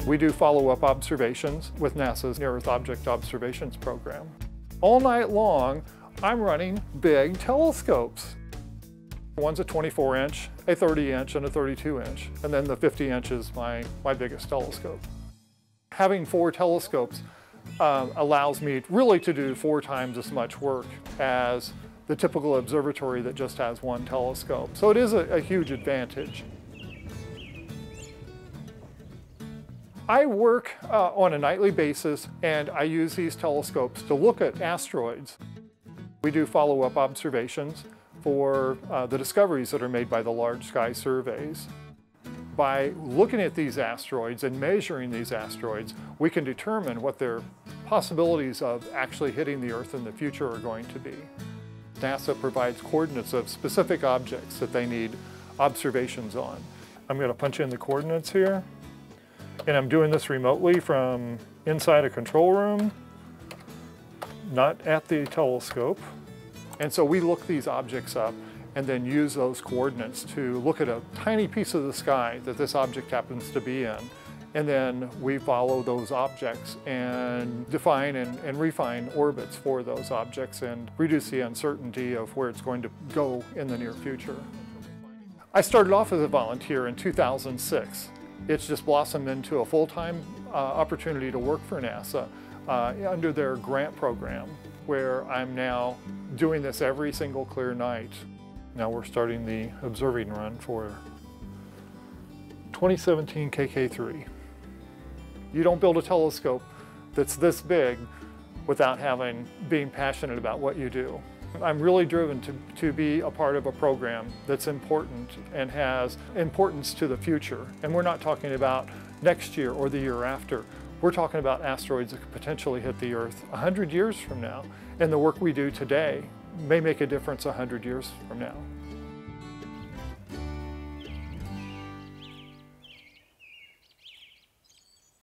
We do follow-up observations with NASA's Near-Earth Object Observations program. All night long, I'm running big telescopes. One's a 24-inch, a 30-inch, and a 32-inch, and then the 50-inch is my biggest telescope. Having 4 telescopes allows me really to do 4 times as much work as the typical observatory that just has 1 telescope. So it is a huge advantage. I work on a nightly basis, and I use these telescopes to look at asteroids. We do follow-up observations for the discoveries that are made by the large sky surveys. By looking at these asteroids and measuring these asteroids, we can determine what their possibilities of actually hitting the Earth in the future are going to be. NASA provides coordinates of specific objects that they need observations on. I'm going to punch in the coordinates here, and I'm doing this remotely from inside a control room, not at the telescope. And so we look these objects up and then use those coordinates to look at a tiny piece of the sky that this object happens to be in. And then we follow those objects and define and refine orbits for those objects and reduce the uncertainty of where it's going to go in the near future. I started off as a volunteer in 2006. It's just blossomed into a full-time opportunity to work for NASA under their grant program, where I'm now doing this every single clear night. Now we're starting the observing run for 2017 KK3. You don't build a telescope that's this big without being passionate about what you do. I'm really driven to be a part of a program that's important and has importance to the future. And we're not talking about next year or the year after. We're talking about asteroids that could potentially hit the Earth 100 years from now. And the work we do today may make a difference 100 years from now.